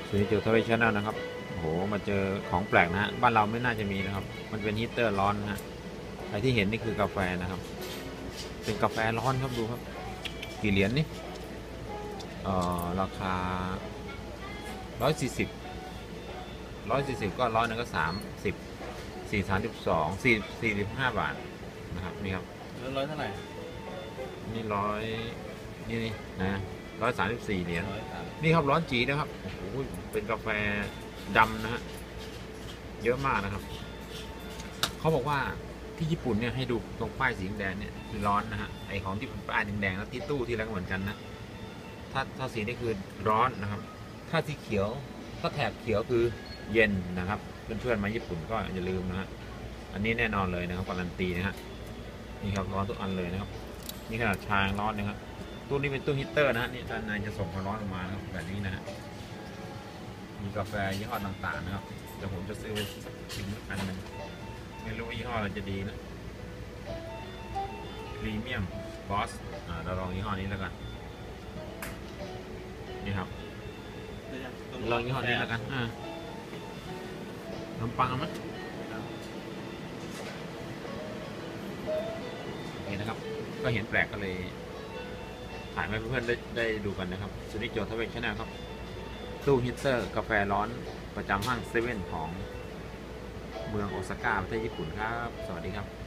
สวิจูทวีชแนลนะครับโอ้โหมาเจอของแปลกนะฮะบ้านเราไม่น่าจะมีนะครับมันเป็นฮีตเตอร์ร้อนนะฮะไอที่เห็นนี่คือกาแฟนะครับเป็นกาแฟร้อนครับดูครับกี่เหรียญนี่ราคา140ก็ร้อยนึงก็30 45 บาทนะครับนี่ครับแล้วร้อยเท่าไหร่นี่นี่นะ134 เหรียญ 103 นี่ครับร้อนจีนะครับโอ้โหเป็นกาแฟดำนะฮะเยอะมากนะครับเขาบอกว่าที่ญี่ปุ่นเนี่ยให้ดูตรงป้ายสีแดงเนี่ยคือร้อนนะฮะไอของที่เป็นป้ายแดงๆแล้วที่ตู้ที่แล้วก็เหมือนกันนะถ้าสีนี่คือร้อนนะครับถ้าสีเขียวถ้าแถบเขียวคือเย็นนะครับเพื่อนๆมาญี่ปุ่นก็อย่าลืมนะฮะอันนี้แน่นอนเลยนะครับการันตีนะฮะนี่ครับร้อนทุกอันเลยนะครับนี่ขนาดชาร้อนนะครับตู้นี้เป็นตู้ฮีตเตอร์นะฮะนี่ด้านในจะส่งความร้อนออกมานะครับแบบนี้นะฮะมีกาแฟยี่ห้อต่างๆนะครับเดี๋ยวผมจะซื้อไปชิมอันหนึ่งไม่รู้ยี่ห้ออะไรจะดีนะพรีเมียมบอสเราลองยี่ห้อนี้แล้วกันนี่ครับลองยี่ห้อนี้แล้วกันขนมปังมั้ยโอเคนะครับก็เห็นแปลกก็เลยถ่ายให้เพื่อนๆได้ดูกันนะครับซูนิโจทเวนชแนลครับตู้ฮีตเตอร์กาแฟร้อนประจำห้างเซเว่นของเมืองโอซาก้าประเทศญี่ปุ่นครับสวัสดีครับ